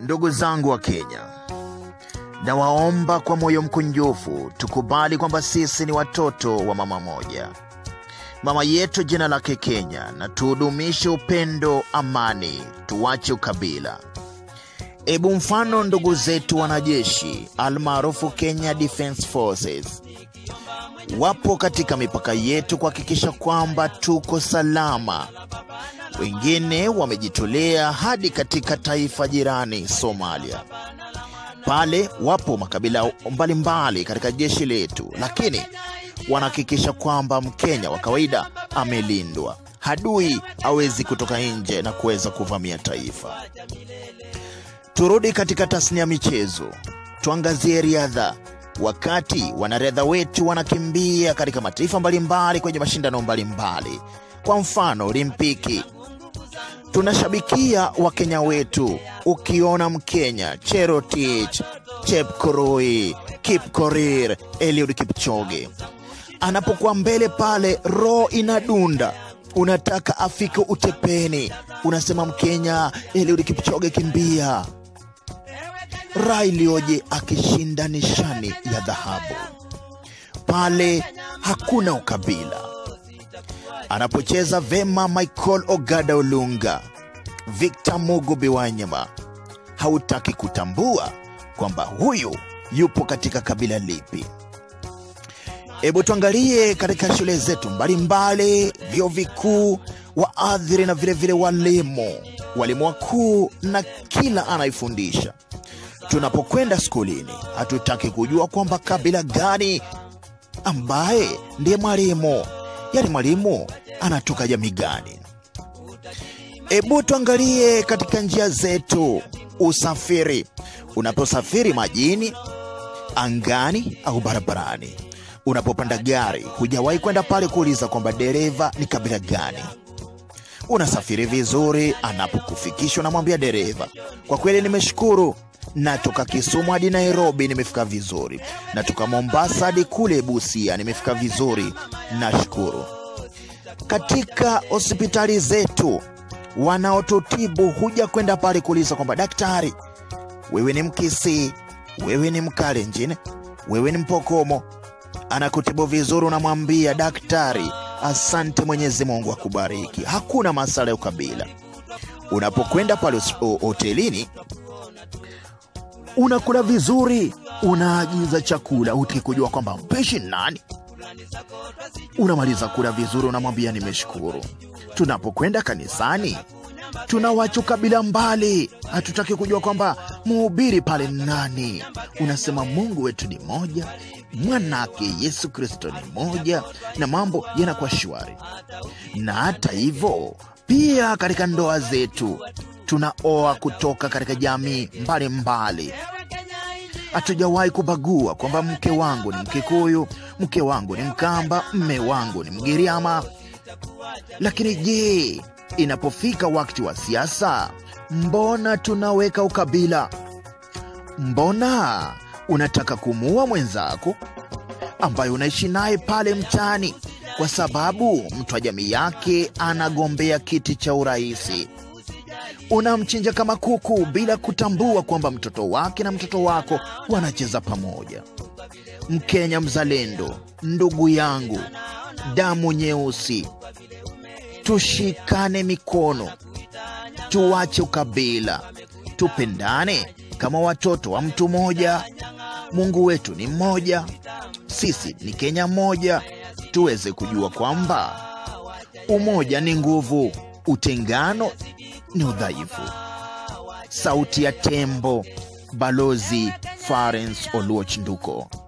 Ndugu zangu wa Kenya, na waomba kwa moyo mkunjufu tukubali kwamba sisi ni watoto wa mama moja. Mama yetu jina lake Kenya, na tudumishe upendo, amani, tuwache ukabila. Ebu mfano ndugu zetu wanajeshi almaarufu Kenya Defense Forces wapo katika mipaka yetu kuhakikisha kwamba tuko salama. Wengine wamejitolea hadi katika taifa jirani Somalia. Pale wapo makabila mbalimbali katika jeshi letu, lakini wanahakikisha kwamba Mkenya wa kawaida amelindwa. Hadui hawezi kutoka nje na kuweza kuvamia taifa. Turudi katika tasnia ya michezo. Tuangazie riadha. Wakati wanariadha wetu wanakimbia katika mataifa mbalimbali kwenye mashindano mbalimbali, kwa mfano Olimpiki, tunashabikia Wakenya wetu. Ukiona Mkenya Cherotich, Chepkurui, Kipkorir, Eliud Kipchoge anapokuwa mbele pale, roho inadunda, unataka afike utepeni, unasema Mkenya Eliud Kipchoge kimbia. Railioje akishinda nishani ya dhahabu. Pale hakuna ukabila. Anapocheza vema Michael Ogada Olunga, Victor Mugubi Wanyama, hautaki kutambua kwamba huyu yupo katika kabila lipi. Ebu tuangalie katika shule zetu mbalimbali, vyuo vikuu, waadhiri na vile vile walimu wakuu na kila anaifundisha. Tunapokwenda skulini, hatutaki kujua kwamba kabila gani ambaye ndiye mwalimu. Yaani mwalimu anatoka jamii gani. Ebu tuangalie katika njia zetu, usafiri. Unaposafiri majini, angani au barabarani, unapopanda gari, hujawahi kwenda pale kuuliza kwamba dereva ni kabila gani. Unasafiri vizuri, anapokufikisha unamwambia dereva, kwa kweli nimeshukuru, natoka Kisumu hadi Nairobi nimefika vizuri, natoka Mombasa hadi kule Busia nimefika vizuri, nashukuru. Katika hospitali zetu, wanaotutibu huja kwenda pale kuuliza kwamba daktari, wewe ni Mkisii, wewe ni Mkalenjin, wewe ni Mpokomo. Anakutibu vizuri, unamwambia daktari, asante, Mwenyezi Mungu akubariki. Hakuna masala ya ukabila. Unapokwenda pale hotelini, unakula vizuri, unaagiza chakula, hutaki kujua kwamba mpishi nani. Unamaliza kula vizuri, unamwambia nimeshukuru. Tunapokwenda kanisani, tunawacha ukabila mbali, hatutaki kujua kwamba mhubiri pale nani. Unasema Mungu wetu ni moja, mwanake Yesu Kristo ni moja, na mambo yanakuwa shwari. Na hata hivyo, pia katika ndoa zetu, tunaoa kutoka katika jamii mbalimbali. Hatujawahi kubagua kwamba mke wangu ni Mkikuyu, mke wangu ni Mkamba, mme wangu ni Mgiriama. Lakini je, inapofika wakati wa siasa, mbona tunaweka ukabila? Mbona unataka kumuua mwenzako ambaye unaishi naye pale mtaani kwa sababu mtu wa jamii yake anagombea kiti cha uraisi? Unamchinja kama kuku bila kutambua kwamba mtoto wake na mtoto wako wanacheza pamoja. Mkenya mzalendo, ndugu yangu, damu nyeusi, tushikane mikono, tuwache ukabila, tupendane kama watoto wa mtu moja. Mungu wetu ni mmoja, sisi ni Kenya moja. Tuweze kujua kwamba umoja ni nguvu, utengano ni udhaifu. Sauti ya Tembo, Balozi Farens Oluoch Nduko.